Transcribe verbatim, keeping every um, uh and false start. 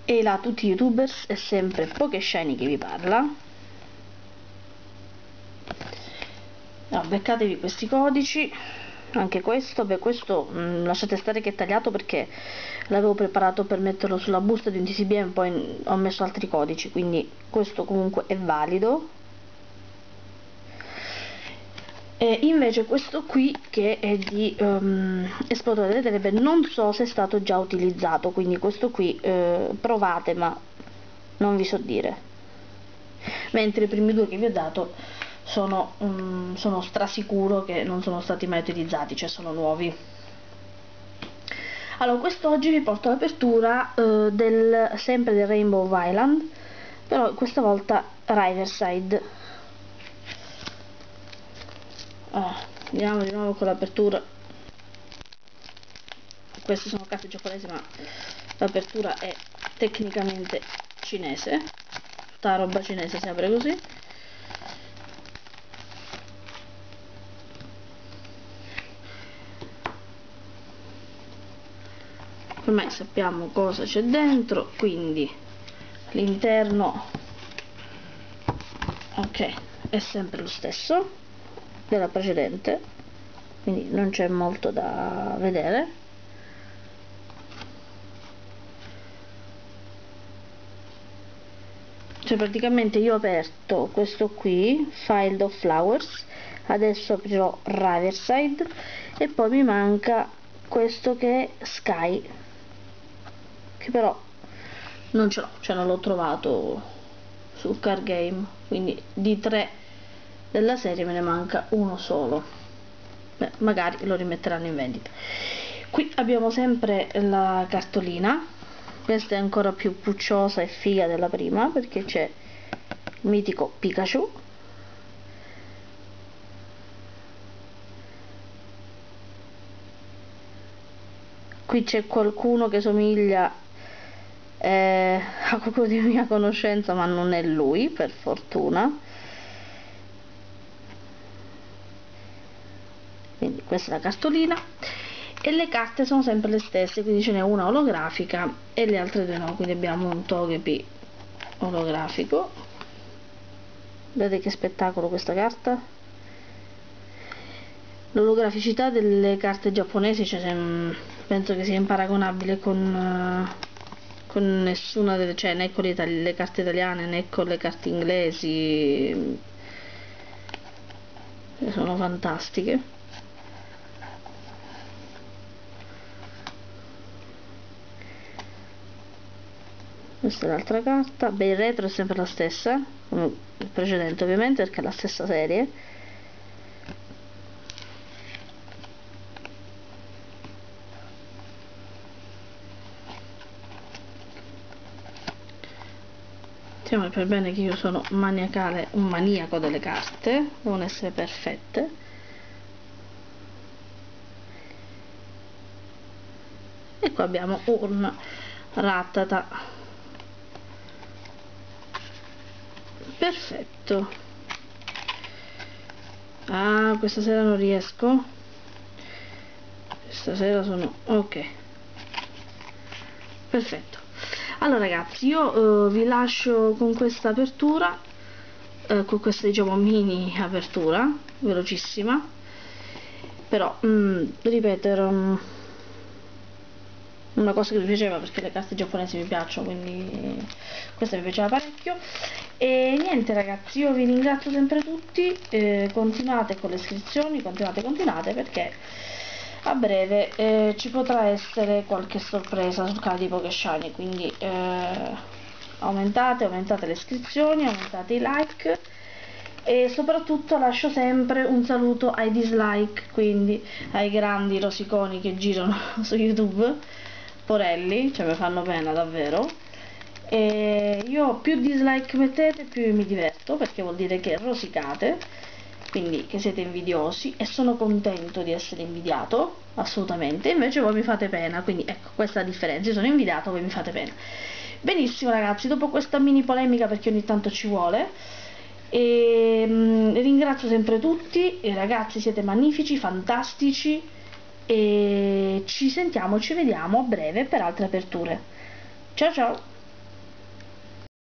E là tutti i youtubers, è sempre Pokeshiny che vi parla. No, beccatevi questi codici, anche questo, beh questo mh, lasciate stare che è tagliato perché l'avevo preparato per metterlo sulla busta di un T C B e poi ho messo altri codici, quindi questo comunque è valido. E invece questo qui che è di um, esplodere delle tenebre, non so se è stato già utilizzato, quindi questo qui eh, provate, ma non vi so dire, mentre i primi due che vi ho dato sono, um, sono strasicuro che non sono stati mai utilizzati, cioè sono nuovi. Allora, quest'oggi vi porto l'apertura uh, del sempre del Rainbow Island, però questa volta Riverside. Oh, andiamo di nuovo con l'apertura. Queste sono carte giapponesi, ma l'apertura è tecnicamente cinese. Sta roba cinese si apre così. Ormai sappiamo cosa c'è dentro, quindi l'interno, ok, è sempre lo stesso della precedente, quindi non c'è molto da vedere. Cioè praticamente io ho aperto questo qui, Field of Flowers, adesso aprirò Riverside e poi mi manca questo che è Sky, che però non ce l'ho, cioè non l'ho trovato sul card game, quindi di tre della serie me ne manca uno solo. Beh, magari lo rimetteranno in vendita. Qui abbiamo sempre la cartolina, questa è ancora più pucciosa e figa della prima perché c'è il mitico Pikachu. Qui c'è qualcuno che somiglia eh, a qualcuno di mia conoscenza, ma non è lui, per fortuna. Quindi questa è la cartolina e le carte sono sempre le stesse, quindi ce n'è una olografica e le altre due no, quindi abbiamo un Togepi olografico. Vedete che spettacolo questa carta. L'olograficità delle carte giapponesi, cioè, penso che sia imparagonabile con, con nessuna delle, cioè né con le, le carte italiane né con le carte inglesi, sono fantastiche. Questa è l'altra carta. Beh, il retro è sempre la stessa come il precedente ovviamente perché è la stessa serie. Diciamo per bene che io sono maniacale, un maniaco delle carte, devono essere perfette. E qua abbiamo un Rattata. Perfetto. Ah, questa sera non riesco. Stasera sono ok. Perfetto. Allora ragazzi, io uh, vi lascio con questa apertura, uh, con questa diciamo mini apertura velocissima, però mm, ripetere um, una cosa che mi piaceva perché le carte giapponesi mi piacciono, quindi questa mi piaceva parecchio. E niente ragazzi, io vi ringrazio sempre tutti, eh, continuate con le iscrizioni, continuate, continuate perché a breve eh, ci potrà essere qualche sorpresa sul canale di Pokeshiny, quindi eh, aumentate, aumentate le iscrizioni, aumentate i like e soprattutto lascio sempre un saluto ai dislike, quindi ai grandi rosiconi che girano su YouTube, porelli, cioè mi fanno pena davvero. E io più dislike mettete più mi diverto perché vuol dire che rosicate, quindi che siete invidiosi e sono contento di essere invidiato, assolutamente. Invece voi mi fate pena, quindi ecco questa è la differenza, io sono invidiato, voi mi fate pena. Benissimo ragazzi, dopo questa mini polemica perché ogni tanto ci vuole, e mh, ringrazio sempre tutti e ragazzi, siete magnifici, fantastici e ci sentiamo, ci vediamo a breve per altre aperture. Ciao ciao.